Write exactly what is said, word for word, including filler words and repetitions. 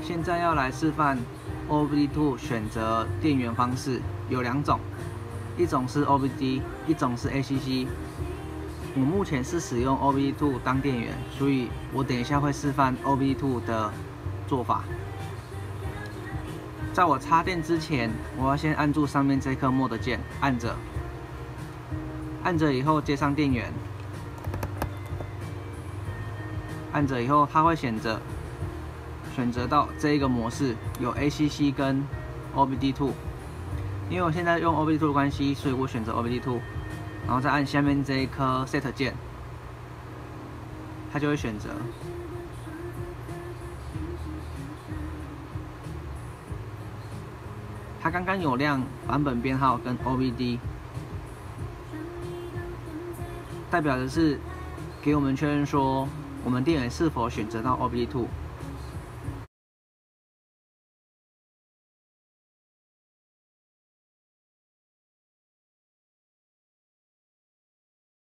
现在要来示范 O B D 二 选择电源方式，有两种，一种是 O B D， 一种是 A C C。我目前是使用 O B D 二 当电源，所以我等一下会示范 O B D 二 的做法。在我插电之前，我要先按住上面这颗 Mod 键，按着，按着以后接上电源，按着以后它会选择选择到这一个模式，有 A C C 跟 O B D 二。因为我现在用 O B D 二 的关系，所以我选择 O B D 二，然后再按下面这一颗 Set 键，它就会选择。它刚刚有亮版本编号跟 O B D， 代表的是给我们确认说我们电源是否选择到 O B D 二。